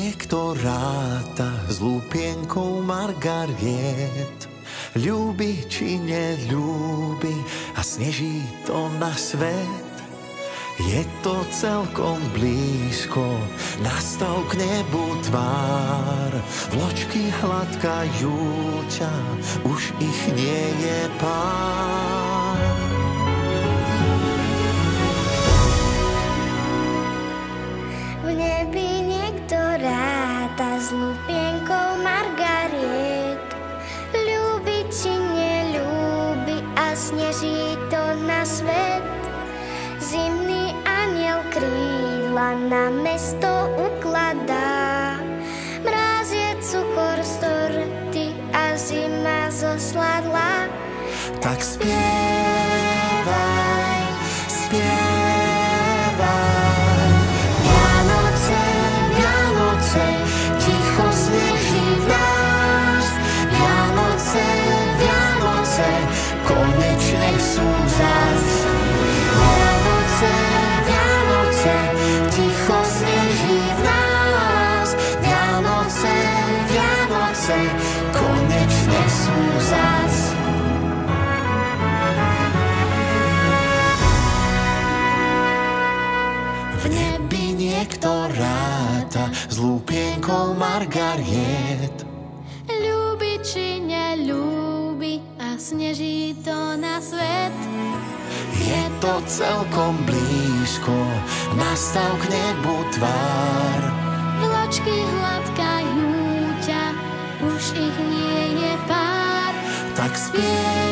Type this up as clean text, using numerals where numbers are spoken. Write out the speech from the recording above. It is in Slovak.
niekto ráta s lúpienkou Margariet. Ľúbi či neľúbi a sneží to na svet. Je to celkom blízko, nastav k nebu tvár. Vločky hladkajú ťa, už ich nie je pár. V nebi niekto ráta s lupienkou Margariet. Ľúbi či neľúbi a sneží to na svet. Zimný aniel krídla na mesto ukladá. Mráz je cukor z torty a zima zosladla. Tak spievaj, spievaj. Vianoce, Vianoce, ticho sneží v nás. Vianoce, Vianoce, konečne sú zas. Vianoce, Vianoce, ticho sneží v nás. Vianoce, Vianoce, konečne sú zas. V nebi niekto ráta s lúpienkou Margariet. Ľúbi či neľúbi a sneží to na svet. Je to celkom blízko, nastav k nebu tvár. Vločky hladkajú ťa, už ich nie je pár. Tak spievaj.